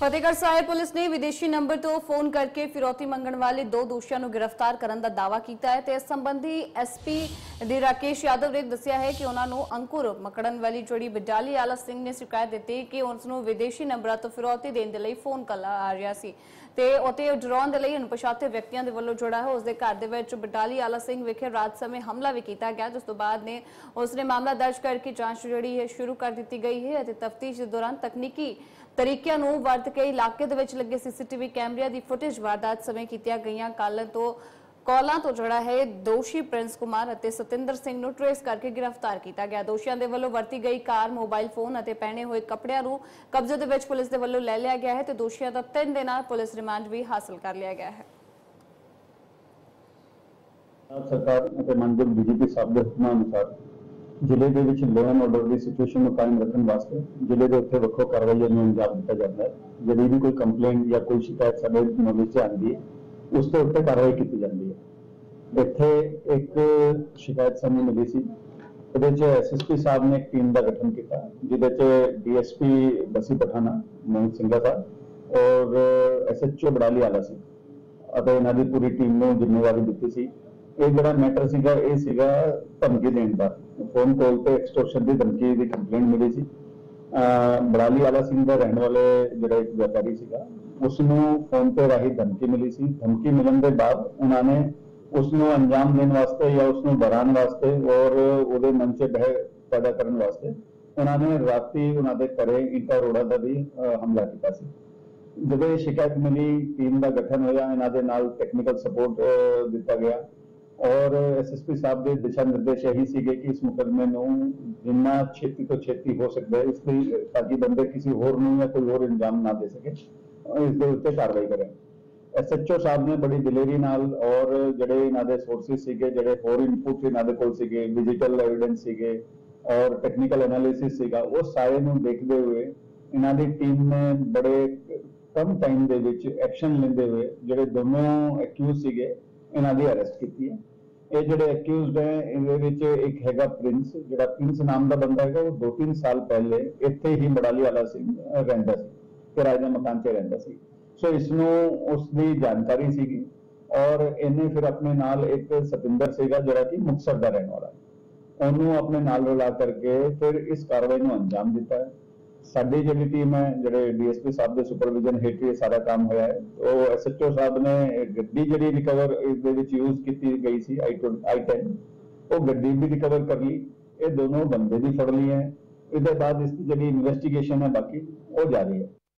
Fatehgarh Sahib police ਨੇ ਵਿਦੇਸ਼ੀ number ਤੋਂ ਫੋਨ ਕਰਕੇ ਫਿਰੌਤੀ ਮੰਗਣ ਵਾਲੇ 2 ਦੋਸ਼ੀਆਂ ਨੂੰ ਗ੍ਰਿਫਤਾਰ ਕਰਨ ਦਾ ਦਾਅਵਾ ਕੀਤਾ ਹੈ ਤੇ ਇਸ ਸੰਬੰਧੀ ਐਸਪੀ ਡੀ ਰਾਕੇਸ਼ ਯਾਦਵ ਨੇ ਦੱਸਿਆ ਹੈ ਕਿ ਉਹਨਾਂ ਨੂੰ ਅੰਕੁਰ ਮਕੜਨ ਵਾਲੀ ਜੋੜੀ ਬਡਾਲੀ ਆਲਾ ਸਿੰਘ ਨੇ ਸ਼ਿਕਾਇਤ ਦਿੱਤੀ ਕਿ ਉਸ ਨੂੰ ਵਿਦੇਸ਼ੀ ਨੰਬਰਾਂ ਤੋਂ ਫਿਰੌਤੀ ਦੇਣ ਦੇ ਲਈ ਫੋਨ ਕਾਲ ਆ ਰਿਹਾ ਸੀ ਤੇ ਉਤੇ ਡਰਾਉਣ ਦੇ ਲਈ ਅਣਪਛਾਤੇ ਵਿਅਕਤੀਆਂ ਦੇ ਵੱਲੋਂ ਜੋੜਾ ਹੈ ਉਸ ਦੇ ਘਰ ਦੇ ਵਿੱਚ ਬਡਾਲੀ ਆਲਾ ਸਿੰਘ ਵਿਖੇ ਰਾਤ ਸਮੇਂ ਹਮਲਾ ਵੀ ਕੀਤਾ ਗਿਆ ਜਿਸ ਤੋਂ ਬਾਅਦ ਨੇ ਉਸਨੇ ਮਾਮਲਾ ਦਰਜ ਕਰਕੇ ਜਾਂਚ ਜਿਹੜੀ ਹੈ ਸ਼ੁਰੂ ਕਰ ਦਿੱਤੀ ਗਈ ਹੈ ਅਤੇ ਤਫਤੀਸ਼ ਦੇ ਦੌਰਾਨ ਤਕਨੀਕੀ ਤਰੀਕਿਆਂ ਨੂੰ ਵਰਤ ਕੇ ਇਲਾਕੇ ਦੇ ਵਿੱਚ ਲੱਗੇ ਸੀਸੀਟੀਵੀ ਕੈਮਰਿਆਂ ਦੀ ਫੁਟੇਜ ਵਾਰਦਾਤ ਸਮੇਂ ਕੀਤੀਆਂ ਗਈਆਂ ਕਾਲਾਂ ਤੋਂ ਜੁੜਾ ਹੈ ਦੋਸ਼ੀ ਪ੍ਰਿੰਸ ਕੁਮਾਰ ਅਤੇ ਸਤਿੰਦਰ ਸਿੰਘ ਨੂੰ ਟ੍ਰੇਸ ਕਰਕੇ ਗ੍ਰਿਫਤਾਰ ਕੀਤਾ ਗਿਆ। ਦੋਸ਼ੀਆਂ ਦੇ ਵੱਲੋਂ ਵਰਤੀ ਗਈ ਕਾਰ, ਮੋਬਾਈਲ ਫੋਨ ਅਤੇ ਪਹਿਨੇ ਹੋਏ ਕੱਪੜਿਆਂ ਨੂੰ ਕਬਜ਼ੇ ਦੇ ਵਿੱਚ ਪੁਲਿਸ ਦੇ ਵੱਲੋਂ ਲੈ ਲਿਆ ਗਿਆ ਹੈ ਤੇ ਦੋਸ਼ੀਆਂ ਦਾ 3 ਦਿਨਾਂ ਪੁਲਿਸ ਰਿਮਾਂਡ ਵੀ ਹਾਸਲ ਕਰ ਲਿਆ ਗਿਆ ਹੈ। ਸਰਕਾਰ ਅਤੇ ਮਾਨਯੋਗ ਡੀਜੀਪੀ ਸਾਹਿਬ ਦੇ ਹੁਕਮਾਂ ਅਨੁਸਾਰ ਜ਼ਿਲ੍ਹੇ ਦੇ ਵਿੱਚ ਲਾਅ ਐਂਡ ਆਰਡਰ ਦੀ ਸਿਚੁਏਸ਼ਨ ਨੂੰ ਕਾਇਮ ਰੱਖਣ ਵਾਸਤੇ ਜ਼ਿਲ੍ਹੇ ਦੇ ਉੱਤੇ ਵੱਖੋ ਕਾਰਵਾਈਆਂ ਨੂੰ ਅੰਜਾਮ ਦਿੱਤਾ ਜਾਂਦਾ ਹੈ। ਜਿਹੜੀ ਵੀ ਕੋਈ ਕੰਪਲੇਂਟ ਜਾਂ ਕੋਈ ਸ਼ਿਕਾਇਤ ਸਾਡੇ ਨੋਟਿਸ 'ਚ ਆਉਂਦੀ ਹੈ ਉਸ ਦੇ ਉੱਤੇ ਕਾਰਵਾਈ ਕੀਤੀ ਜਾਂਦੀ ਹੈ। ਇੱਥੇ ਇੱਕ ਸ਼ਿਕਾਇਤ ਸਾਨੂੰ ਮਿਲੀ ਸੀ, ਉਹਦੇ 'ਚ ਐਸਐਸਪੀ ਸਾਹਿਬ ਨੇ ਇੱਕ ਟੀਮ ਦਾ ਗਠਨ ਕੀਤਾ ਜਿਹਦੇ 'ਚ ਡੀਐਸਪੀ ਬਸੀ ਪਠਾਣਾ ਮੋਹਿਤ ਸਿੰਘਾ ਸਾਹਿਬ ਔਰ ਐਸਐਚਓ ਬਡਾਲੀ ਆਲਾ ਸੀ ਅਤੇ ਇਹਨਾਂ ਦੀ ਪੂਰੀ ਟੀਮ ਨੂੰ ਜ਼ਿੰਮੇਵਾਰੀ ਦਿੱਤੀ ਸੀ। ਇਹ ਜਿਹੜਾ ਮੈਟਰ ਸੀਗਾ ਇਹ ਸੀਗਾ ਧਮਕੀ ਦੇਣ ਦਾ, ਫੋਨ ਕਾਲ ਤੇ ਐਕਸਟੋਰਸ਼ਨ ਦੀ ਧਮਕੀ ਦੀ ਕੰਪਲੇਂਟ ਮਿਲੀ ਸੀ। ਬਡਾਲੀ ਆਲਾ ਸਿੰਘ ਦਾ ਰਹਿਣ ਵਾਲੇ ਜਿਹੜਾ ਇੱਕ ਵਪਾਰੀ ਸੀਗਾ ਉਸ ਨੂੰ ਫੋਨ ਤੇ ਰਾਹੀਂ ਧਮਕੀ ਮਿਲੀ ਸੀ। ਧਮਕੀ ਮਿਲਣ ਦੇ ਬਾਅਦ ਉਹਨਾਂ ਨੇ ਉਸ ਨੂੰ ਅੰਜਾਮ ਦੇਣ ਵਾਸਤੇ ਜਾਂ ਉਸ ਨੂੰ ਡਰਾਉਣ ਵਾਸਤੇ ਔਰ ਉਹਦੇ ਮਨ 'ਚ ਭੈ ਪੈਦਾ ਕਰਨ ਵਾਸਤੇ ਉਹਨਾਂ ਨੇ ਰਾਤੀ ਉਹਨਾਂ ਦੇ ਘਰੇ ਇੱਟਾਂ ਰੋੜਾ ਦਾ ਵੀ ਹਮਲਾ ਕੀਤਾ ਸੀ। ਜਦੋਂ ਇਹ ਸ਼ਿਕਾਇਤ ਮਿਲੀ, ਟੀਮ ਦਾ ਗਠਨ ਹੋਇਆ, ਇਹਨਾਂ ਦੇ ਨਾਲ ਟੈਕਨੀਕਲ ਸਪੋਰਟ ਦਿੱਤਾ ਗਿਆ ਔਰ ਐਸਐਸਪੀ ਸਾਹਿਬ ਦੇ ਦਿਸ਼ਾ ਨਿਰਦੇਸ਼ ਇਹੀ ਸੀਗੇ ਕਿ ਇਸ ਮੁਕੱਦਮੇ ਨੂੰ ਜਿੰਨਾ ਛੇਤੀ ਤੋਂ ਛੇਤੀ ਹੋ ਸਕਦਾ ਹੈ ਇਸ ਲਈ ਤਾਂ ਕਿ ਬੰਦੇ ਕਿਸੇ ਹੋਰ ਨੂੰ ਜਾਂ ਕੋਈ ਹੋਰ ਇੰਜਾਮ ਨਾ ਦੇ ਸਕੇ ਇਸ ਦੇ ਉੱਤੇ ਕਾਰਵਾਈ ਕਰੇ। ਐਸਐਚਓ ਸਾਹਿਬ ਨੇ ਬੜੀ ਦਿਲੇਰੀ ਨਾਲ ਔਰ ਜਿਹੜੇ ਇਹਨਾਂ ਦੇ ਸੋਰਸਿਸ ਸੀਗੇ, ਜਿਹੜੇ ਹੋਰ ਇਨਪੁਟ ਇਹਨਾਂ ਦੇ ਕੋਲ ਸੀਗੇ, ਡਿਜੀਟਲ ਐਵੀਡੈਂਸ ਸੀਗੇ ਔਰ ਟੈਕਨੀਕਲ ਐਨਾਲਿਸਿਸ ਸੀਗਾ, ਉਹ ਸਾਰੇ ਨੂੰ ਦੇਖਦੇ ਹੋਏ ਇਹਨਾਂ ਦੀ ਟੀਮ ਨੇ ਬੜੇ ਕਮ ਟਾਈਮ ਦੇ ਵਿੱਚ ਐਕਸ਼ਨ ਲੈਂਦੇ ਹੋਏ ਜਿਹੜੇ ਦੋਨੋਂ ਐਕਿਊਜ਼ ਸੀਗੇ ਇਹਨਾਂ ਦੀ ਅਰੈਸਟ ਕੀਤੀ ਹੈ। ਇਹ ਜਿਹੜੇ ਐਕਿਊਜ਼ਡ ਹੈ ਇਹਦੇ ਵਿੱਚ ਇੱਕ ਹੈਗਾ ਪ੍ਰਿੰਸ, ਜਿਹੜਾ ਪ੍ਰਿੰਸ ਨਾਮ ਦਾ ਬੰਦਾ ਹੈਗਾ ਉਹ 2-3 ਸਾਲ ਪਹਿਲੇ ਇੱਥੇ ਹੀ ਬਡਾਲੀ ਆਲਾ ਸਿੰਘ ਰਹਿੰਦਾ ਸੀ, ਕਿਰਾਏ ਦੇ ਮਕਾਨ 'ਚ ਰਹਿੰਦਾ ਸੀ। ਸੋ ਇਸ ਨੂੰ ਉਸ ਦੀ ਜਾਣਕਾਰੀ ਸੀਗੀ ਔਰ ਇਹਨੇ ਫਿਰ ਆਪਣੇ ਨਾਲ ਇੱਕ ਸਤਿੰਦਰ ਸੀਗਾ ਜਿਹੜਾ ਕਿ ਮੁਕਤਸਰ ਦਾ ਰਹਿਣ ਵਾਲਾ, ਉਹਨੂੰ ਆਪਣੇ ਨਾਲ ਰਲਾ ਕਰਕੇ ਫਿਰ ਇਸ ਕਾਰਵਾਈ ਨੂੰ ਅੰਜਾਮ ਦਿੱਤਾ ਹੈ। ਸਾਡੀ ਜਿਹੜੀ ਟੀਮ ਹੈ, ਜਿਹੜੇ ਡੀਐਸਪੀ ਸਾਹਿਬ ਦੇ ਸੁਪਰਵਿਜ਼ਨ ਹੇਠ ਇਹ ਸਾਰਾ ਕੰਮ ਹੋਇਆ ਹੈ। ਉਹ ਐਸਐਚਓ ਸਾਹਿਬ ਨੇ ਗੱਡੀ ਜਿਹੜੀ ਰਿਕਵਰ ਇਸ ਦੇ ਵਿੱਚ ਯੂਜ਼ ਕੀਤੀ ਗਈ ਸੀ i10 ਉਹ ਗੱਡੀ ਵੀ ਰਿਕਵਰ ਕਰ ਲਈ। ਇਹ ਦੋਨੋਂ ਬੰਦੇ ਵੀ ਫੜ ਲਈ ਹੈ। ਇਹਦੇ ਬਾਅਦ ਇਸ ਦੀ ਜਿਹੜੀ ਇਨਵੈਸਟੀਗੇਸ਼ਨ ਹੈ ਬਾਕੀ ਉਹ ਜਾਰੀ ਹੈ।